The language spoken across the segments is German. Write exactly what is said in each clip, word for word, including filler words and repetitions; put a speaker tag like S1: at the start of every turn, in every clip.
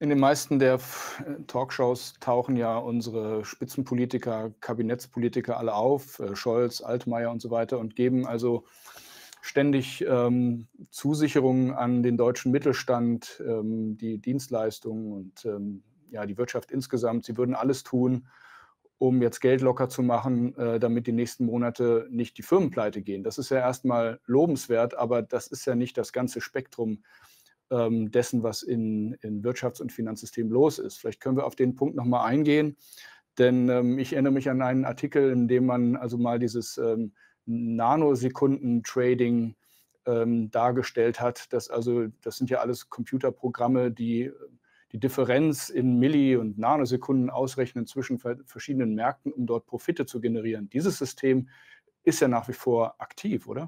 S1: In den meisten der F äh, Talkshows tauchen ja unsere Spitzenpolitiker, Kabinettspolitiker alle auf, äh, Scholz, Altmaier und so weiter und geben also ständig, ähm, Zusicherungen an den deutschen Mittelstand, ähm, die Dienstleistungen und, ähm, ja, die Wirtschaft insgesamt. Sie würden alles tun, um jetzt Geld locker zu machen, äh, damit die nächsten Monate nicht die Firmen pleite gehen. Das ist ja erst mal lobenswert, aber das ist ja nicht das ganze Spektrum, ähm, dessen, was in in Wirtschafts und Finanzsystem los ist. Vielleicht können wir auf den Punkt noch mal eingehen, denn, ähm, ich erinnere mich an einen Artikel, in dem man also mal dieses, ähm, Nanosekunden-Trading, ähm, dargestellt hat, dass also das sind ja alles Computerprogramme, die die Differenz in Milli und Nanosekunden ausrechnen zwischen ver verschiedenen Märkten, um dort Profite zu generieren. Dieses System ist ja nach wie vor aktiv, oder?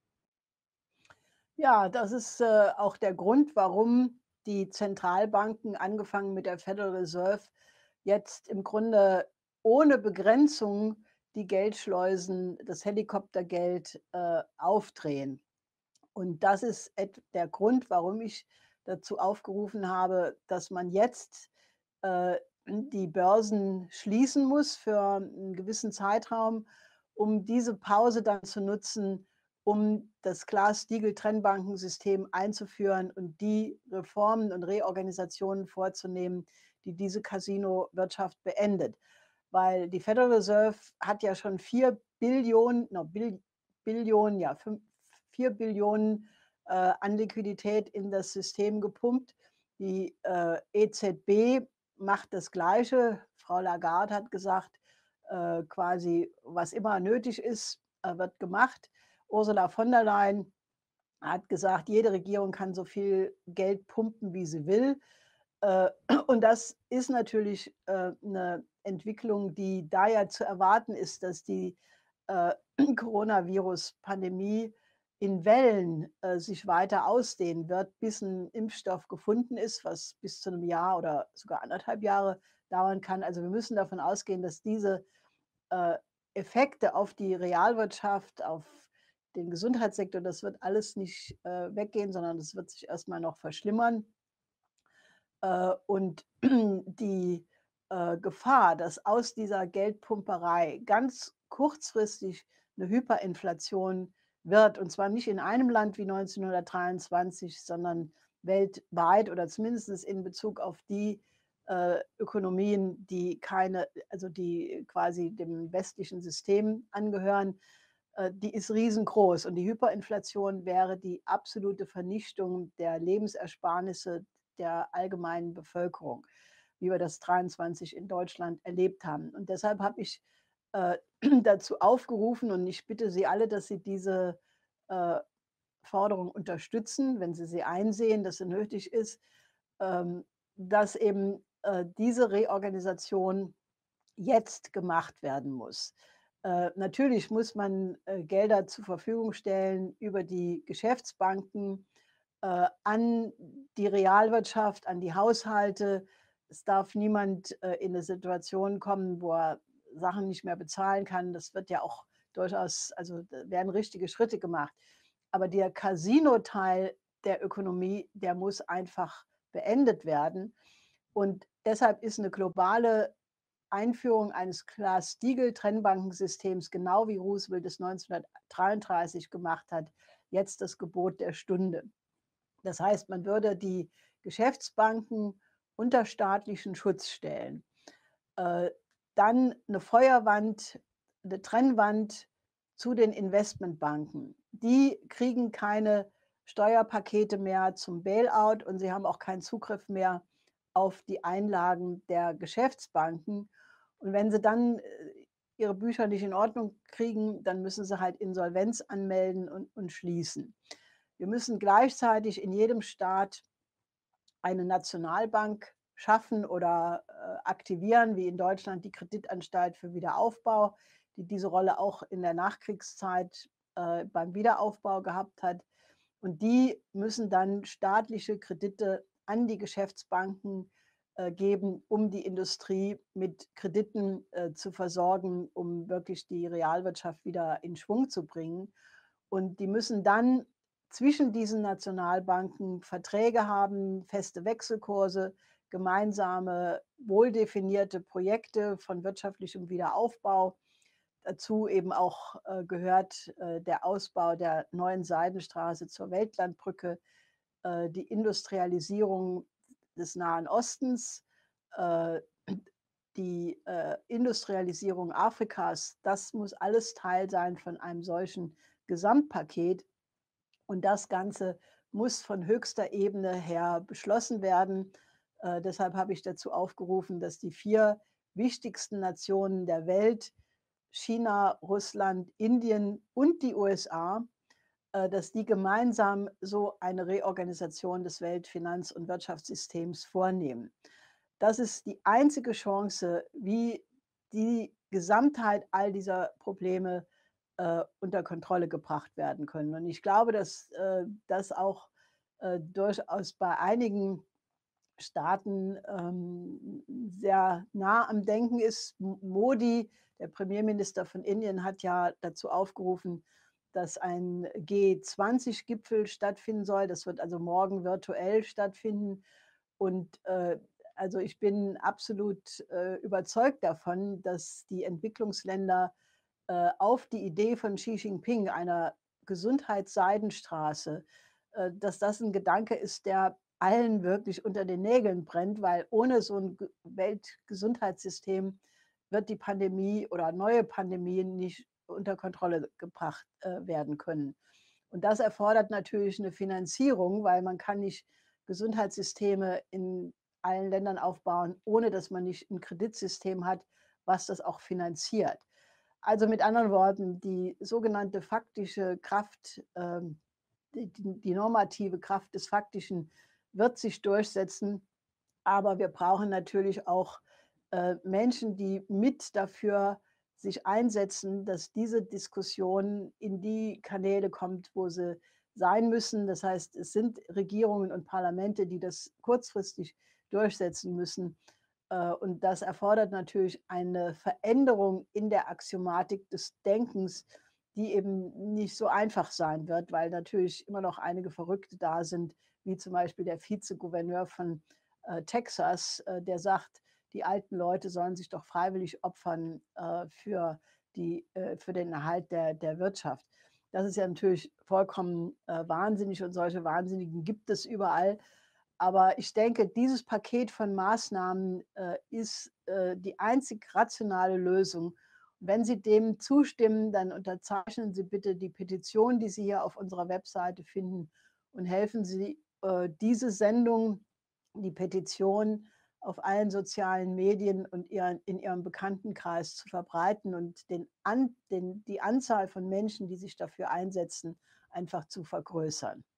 S2: Ja, das ist, äh, auch der Grund, warum die Zentralbanken, angefangen mit der Federal Reserve, jetzt im Grunde ohne Begrenzung die Geldschleusen, das Helikoptergeld, äh, aufdrehen. Und das ist et der Grund, warum ich dazu aufgerufen habe, dass man jetzt, äh, die Börsen schließen muss für einen gewissen Zeitraum, um diese Pause dann zu nutzen, um das Glass-Steagall-Trennbankensystem einzuführen und die Reformen und Reorganisationen vorzunehmen, die diese Casino-Wirtschaft beendet. Weil die Federal Reserve hat ja schon vier Billionen, no, Bill Billionen, ja, fünf vier Billionen äh, an Liquidität in das System gepumpt. Die äh, E Z B macht das Gleiche. Frau Lagarde hat gesagt, äh, quasi, was immer nötig ist, äh, wird gemacht. Ursula von der Leyen hat gesagt, jede Regierung kann so viel Geld pumpen, wie sie will. Äh, und das ist natürlich äh, 'ne Entwicklung, die da ja zu erwarten ist, dass die äh, Coronavirus-Pandemie in Wellen äh, sich weiter ausdehnen wird, bis ein Impfstoff gefunden ist, was bis zu einem Jahr oder sogar anderthalb Jahre dauern kann. Also, wir müssen davon ausgehen, dass diese äh, Effekte auf die Realwirtschaft, auf den Gesundheitssektor, das wird alles nicht äh, weggehen, sondern das wird sich erst mal noch verschlimmern. Äh, und die äh, Gefahr, dass aus dieser Geldpumperei ganz kurzfristig eine Hyperinflation wird, und zwar nicht in einem Land wie neunzehnhundertdreiundzwanzig, sondern weltweit oder zumindest in Bezug auf die äh, Ökonomien, die keine, also die quasi dem westlichen System angehören, äh, die ist riesengroß. Und die Hyperinflation wäre die absolute Vernichtung der Lebensersparnisse der allgemeinen Bevölkerung, wie wir das dreiundzwanzig in Deutschland erlebt haben. Und deshalb habe ich äh, dazu aufgerufen, und ich bitte Sie alle, dass Sie diese äh, Forderung unterstützen, wenn Sie sie einsehen, dass sie nötig ist, ähm, dass eben äh, diese Reorganisation jetzt gemacht werden muss. Äh, natürlich muss man äh, Gelder zur Verfügung stellen über die Geschäftsbanken äh, an die Realwirtschaft, an die Haushalte. Es darf niemand äh, in eine Situation kommen, wo er Sachen nicht mehr bezahlen kann. Das wird ja auch durchaus, also da werden richtige Schritte gemacht. Aber der Casino-Teil der Ökonomie, der muss einfach beendet werden. Und deshalb ist eine globale Einführung eines Glass-Steagall-Trennbankensystems, genau wie Roosevelt es neunzehnhundertdreiunddreißig gemacht hat, jetzt das Gebot der Stunde. Das heißt, man würde die Geschäftsbanken unter staatlichen Schutz stellen. Äh, Dann eine Feuerwand, eine Trennwand zu den Investmentbanken. Die kriegen keine Steuerpakete mehr zum Bailout und sie haben auch keinen Zugriff mehr auf die Einlagen der Geschäftsbanken. Und wenn sie dann äh, ihre Bücher nicht in Ordnung kriegen, dann müssen sie halt Insolvenz anmelden und, und schließen. Wir müssen gleichzeitig in jedem Staat eine Nationalbank schaffen oder äh, aktivieren, wie in Deutschland die Kreditanstalt für Wiederaufbau, die diese Rolle auch in der Nachkriegszeit äh, beim Wiederaufbau gehabt hat. Und die müssen dann staatliche Kredite an die Geschäftsbanken äh, geben, um die Industrie mit Krediten äh, zu versorgen, um wirklich die Realwirtschaft wieder in Schwung zu bringen. Und die müssen dann zwischen diesen Nationalbanken Verträge haben, feste Wechselkurse, gemeinsame, wohldefinierte Projekte von wirtschaftlichem Wiederaufbau. Dazu eben auch äh, gehört äh, der Ausbau der neuen Seidenstraße zur Weltlandbrücke, äh, die Industrialisierung des Nahen Ostens, äh, die äh, Industrialisierung Afrikas. Das muss alles Teil sein von einem solchen Gesamtpaket. Und das Ganze muss von höchster Ebene her beschlossen werden. Äh, deshalb habe ich dazu aufgerufen, dass die vier wichtigsten Nationen der Welt, China, Russland, Indien und die U S A, äh, dass die gemeinsam so eine Reorganisation des Weltfinanz- und Wirtschaftssystems vornehmen. Das ist die einzige Chance, wie die Gesamtheit all dieser Probleme äh, unter Kontrolle gebracht werden können. Und ich glaube, dass äh, das auch äh, durchaus bei einigen Staaten ähm, sehr nah am Denken ist. Modi, der Premierminister von Indien, hat ja dazu aufgerufen, dass ein G zwanzig Gipfel stattfinden soll. Das wird also morgen virtuell stattfinden. Und äh, also ich bin absolut äh, überzeugt davon, dass die Entwicklungsländer äh, auf die Idee von Xi Jinping, einer Gesundheitsseidenstraße, äh, dass das ein Gedanke ist, der allen wirklich unter den Nägeln brennt, weil ohne so ein Weltgesundheitssystem wird die Pandemie oder neue Pandemien nicht unter Kontrolle gebracht äh, werden können. Und das erfordert natürlich eine Finanzierung, weil man kann nicht Gesundheitssysteme in allen Ländern aufbauen, ohne dass man nicht ein Kreditsystem hat, was das auch finanziert. Also mit anderen Worten, die sogenannte faktische Kraft, ähm, die, die normative Kraft des Faktischen wird sich durchsetzen. Aber wir brauchen natürlich auch äh, Menschen, die mit dafür sich einsetzen, dass diese Diskussion in die Kanäle kommt, wo sie sein müssen. Das heißt, es sind Regierungen und Parlamente, die das kurzfristig durchsetzen müssen. Äh, und das erfordert natürlich eine Veränderung in der Axiomatik des Denkens, die eben nicht so einfach sein wird, weil natürlich immer noch einige Verrückte da sind, wie zum Beispiel der Vizegouverneur von äh, Texas, äh, der sagt, die alten Leute sollen sich doch freiwillig opfern äh, für, die, äh, für den Erhalt der, der Wirtschaft. Das ist ja natürlich vollkommen äh, wahnsinnig und solche Wahnsinnigen gibt es überall. Aber ich denke, dieses Paket von Maßnahmen äh, ist äh, die einzig rationale Lösung. Und wenn Sie dem zustimmen, dann unterzeichnen Sie bitte die Petition, die Sie hier auf unserer Webseite finden, und helfen Sie, äh, diese Sendung, die Petition, auf allen sozialen Medien und ihren, in Ihrem Bekanntenkreis zu verbreiten und den An, den, die Anzahl von Menschen, die sich dafür einsetzen, einfach zu vergrößern.